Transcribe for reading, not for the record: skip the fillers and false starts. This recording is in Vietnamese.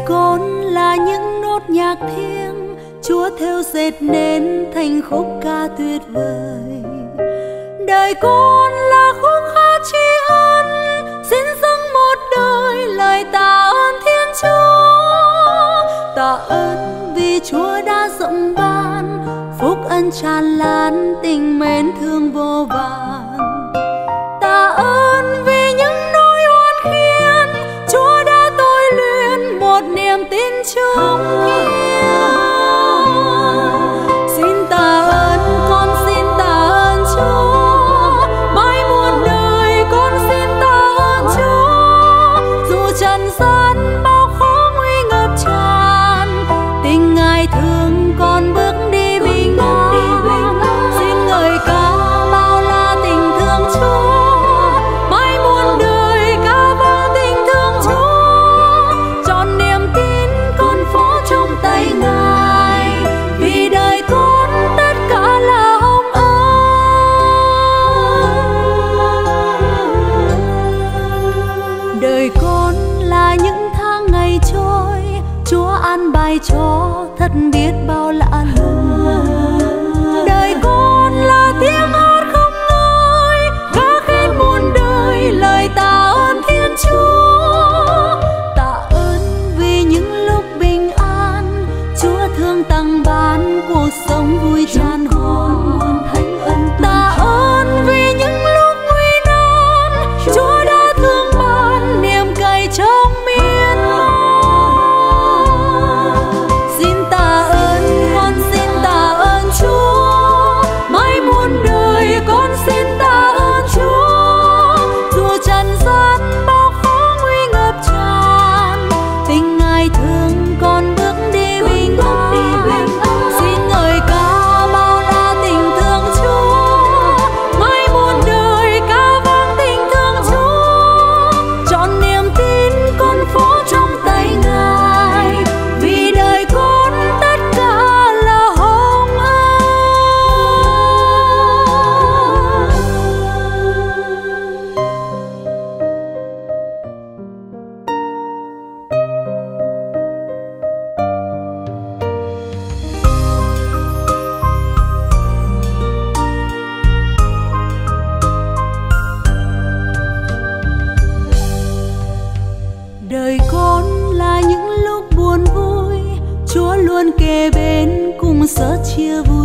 con là những nốt nhạc thiêng Chúa theo dệt nên thành khúc ca tuyệt vời. Đời con là khúc hát tri ân, xin dâng một đời lời tạ ơn Thiên Chúa. Tạ ơn vì Chúa đã rộng ban phúc ân tràn lan, tình mến thương vô vàn. Tạ ơn vì những nỗi oan khiên Chúa đã tôi luyện một niềm tin chung hiếu. Xin tạ ơn, con xin tạ ơn Chúa, mãi muôn đời con xin tạ ơn Chúa. Dù trần gian bao khó nguy ngập tràn, tình Ngài thương con bước đi bình an. Xin ngợi ca bao la tình thương Chúa, mãi muôn đời ca vang tình thương Chúa. Trọn niềm tin con phó trong tay Ngài, vì đời con tất cả là hồng ân. Đời con là những tháng ngày trôi, Chúa an bài cho thật biết bao lạ lùng. Đời con là tiếng hát không ngơi, ca khen muôn đời lời tạ ơn Thiên Chúa. Tạ ơn vì những lúc bình an, Chúa thương tặng ban cuộc sống vui tràn hòa. Tạ ơn vì những lúc nguy nan, Chúa đã thương ban niềm cậy trong miên man. Xin tạ ơn, con xin tạ ơn Chúa, mãi muôn đời con xin tạ ơn Chúa. Dù trần gian bao khó nguy ngập tràn, tình Ngài thương con bước đi bình an. Xin ngợi ca bao la tình thương Chúa, mãi muôn đời ca vang tình thương Chúa. Trọn niềm tin con phó trong tay Ngài, vì đời con tất cả là hồng ân. Đời con là những lúc buồn vui, Chúa luôn kề bên cùng sớt chia vui.